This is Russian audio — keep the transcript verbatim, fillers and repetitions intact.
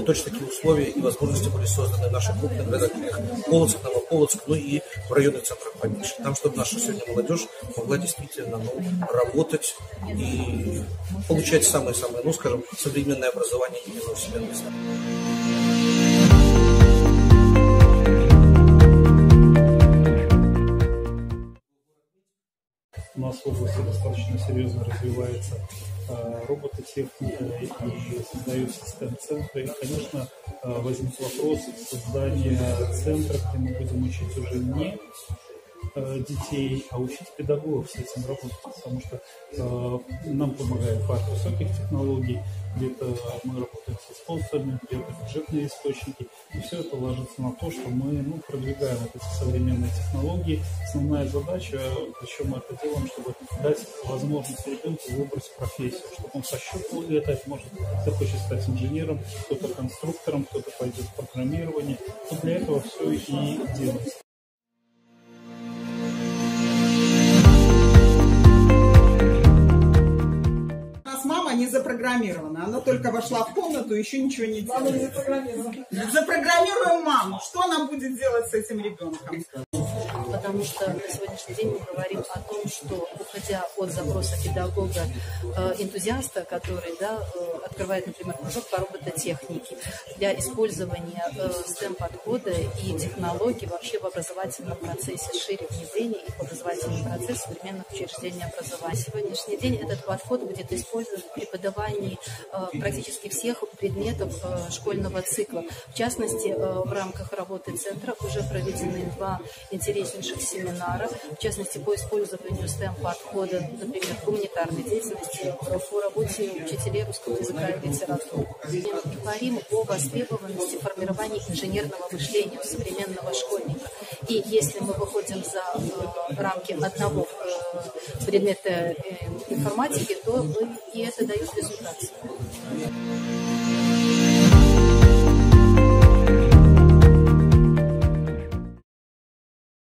точно такие условия и возможности были созданы в наших крупных городах Полоцк, Новополоцк, ну и в районных центрах поменьше. Там, чтобы наша сегодня молодежь могла действительно ну, работать и получать самое-самое, ну, скажем, современное образование именно у себя на местах. У нас в области достаточно серьезно развивается э, робототехника и создаются стем-центры. И, конечно, э, возник вопрос создания центра, где мы будем учить уже не э, детей, а учить педагогов с этим работать, потому что э, нам помогает парк высоких технологий, где-то мы работаем со спонсорами, где-то бюджетные источники. И все это ложится на то, что мы ну, продвигаем вот эти современные технологии. Основная задача, зачем мы это делаем, чтобы дать возможность ребенку выбрать профессию, чтобы он пощупал это, может, кто хочет стать инженером, кто-то конструктором, кто-то пойдет в программирование. Вот для этого все и делается. Не запрограммирована. Она только вошла в комнату, еще ничего не делает. Запрограммируем маму. Что она будет делать с этим ребенком? Потому что на сегодняшний день мы говорим о том, что, уходя от запроса педагога, э, энтузиаста, который да, э, открывает, например, кружок по робототехнике, для использования э, стем-подхода и технологий вообще в образовательном процессе, шире внедрения их в образовательный процесс современных учреждений образования. На сегодняшний день этот подход будет использован в преподавании э, практически всех предметов э, школьного цикла. В частности, э, в рамках работы центра уже проведены два интереснейших семинара, в частности, по использованию стем-подхода, например, гуманитарной деятельности, по работе учителей русского языка и литературы. Мы говорим о востребованности формирования инженерного мышления у современного школьника. И если мы выходим за э, рамки одного э, предмета э, информатики, то и это дает результат.